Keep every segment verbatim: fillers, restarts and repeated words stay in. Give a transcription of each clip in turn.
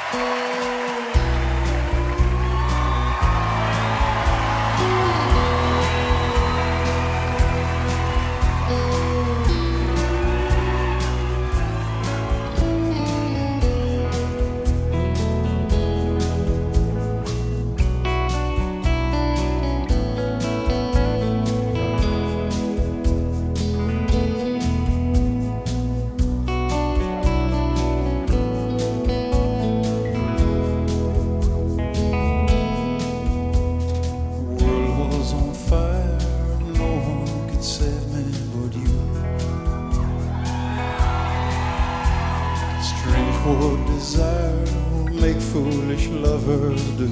What desire will make foolish lovers do.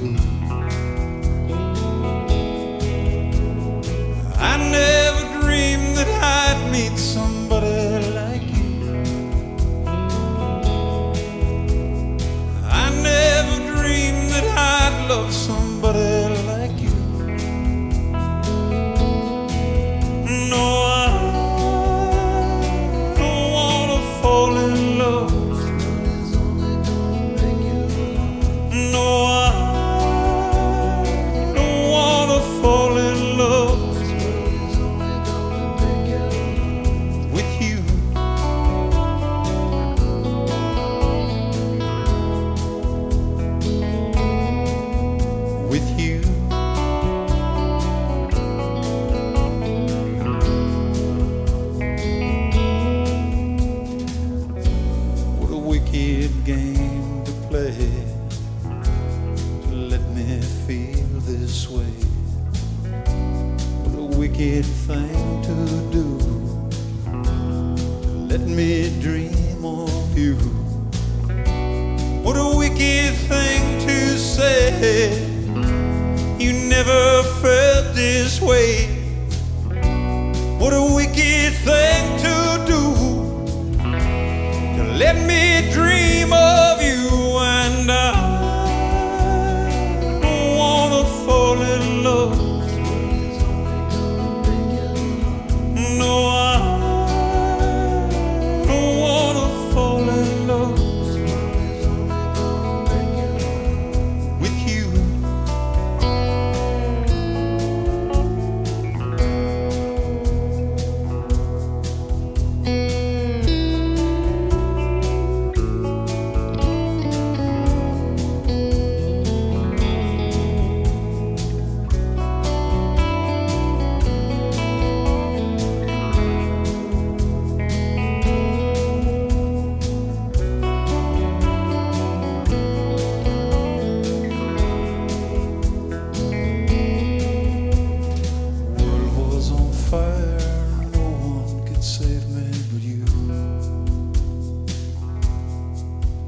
I never dreamed that I'd meet somebody like you. I never dreamed that I'd love somebody like you. No, I don't wanna fall in love. With you, what a wicked game to play, to let me feel this way. What a wicked thing to do, to let me dream of you. What a wicked thing to say, you never felt this way. What a wicked thing to do, to let me dream of you. And I don't wanna fall in love. No, I don't wanna fall in love with you.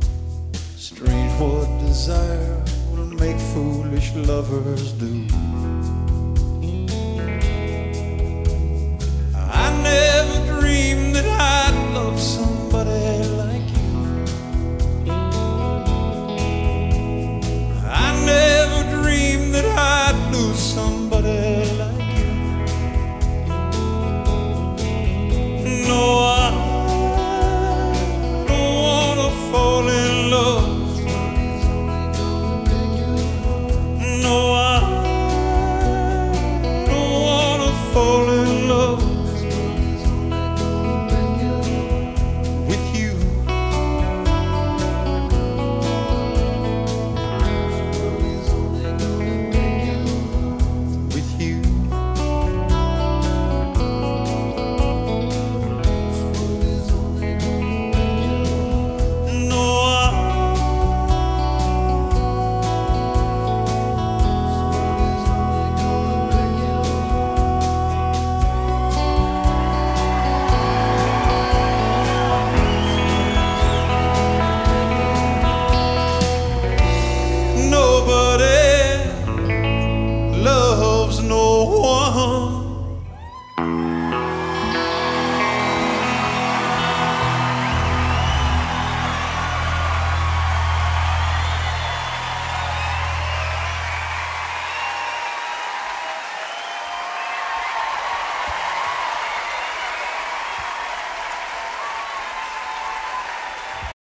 Strange what desire will make foolish lovers do.